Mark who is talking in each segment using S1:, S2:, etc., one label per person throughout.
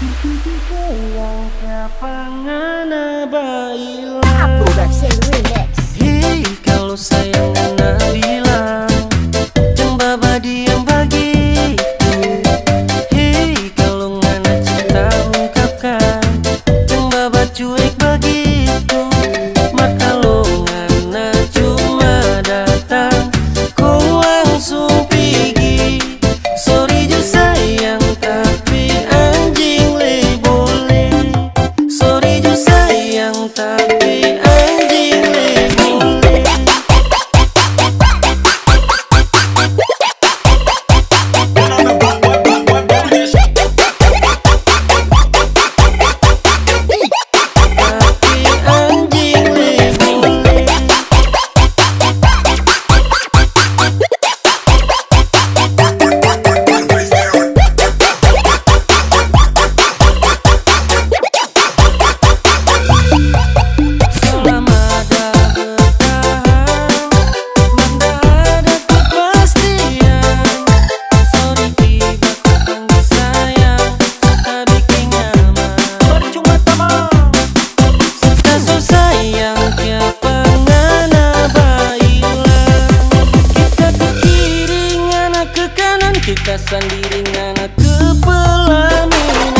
S1: Sayang siapa ngana baila.
S2: Production Remix.
S1: Hei kalau sayang ngana bilang yang baba diam bagiku. Hei kalau ngana cinta ungkapkan yang baba cuek begitu. Maka lo ngana cuma datang kau langsung pergi. Sorry jo sayang tapi anjing le boleh. Sorry jo sayang tapi anjing le boleh. Tapi anjing le boleh. Selama ada bertahan, mana ada kepastian. Sorry tiba ku panggil sayang, tak bikin nyaman. Percuma teman, so sayang siapa ngana bailan. Kita ke kiri ngana ke kanan, kita sendiri ngana ke pelaminan.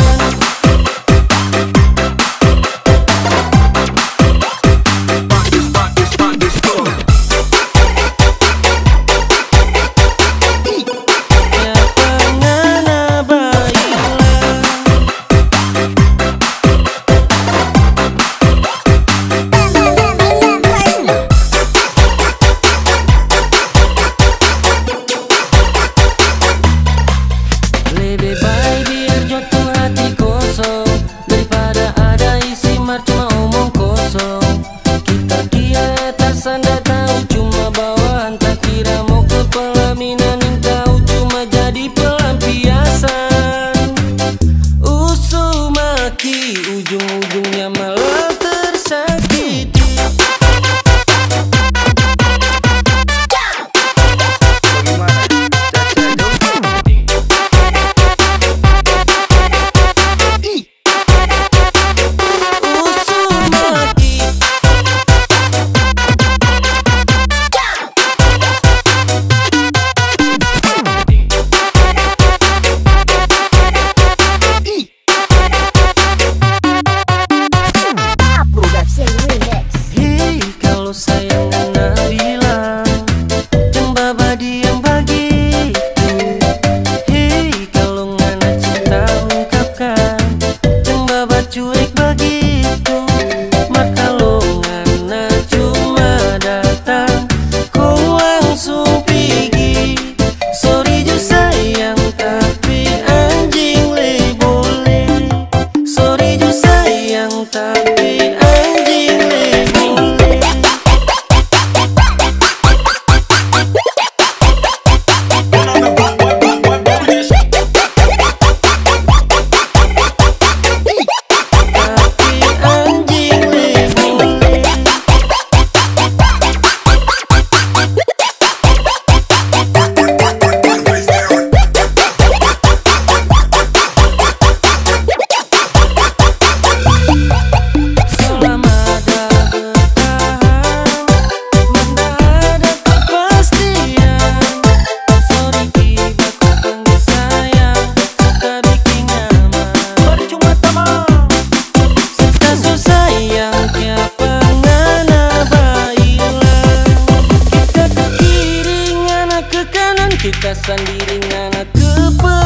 S1: Siapa ngana bailan. Lebih baik biar jatuh hati kosong daripada ada isi cuma omong kosong. Kita kira atasan dah tahu cuma bawahan, tak kira mau ke pelaminan yang tahu cuma jadi pelampiasan. Usuh maki ujung-ujungnya malah tersakiti. Usuh maki.
S2: Production Remix.
S1: Hei kalau sayang ngana bilang yang baba diam bagiku. Hei kalau ngana cinta ungkapkan yang baba cuek begitu. Maka lo ngana cuma datang kau langsung pergi. Sorry jo sayang tapi anjing le boleh. Sorry jo sayang tapi anjing le boleh. Tapi anjing le boleh. Selama ada bertahan, mana ada kepastian. Sorry tiba ku panggil sayang, tak bikin nyaman. Percuma teman, so sayang siapa ngana bailan. Kita ke kiri ngana ke kanan, kita sendiri ngana ke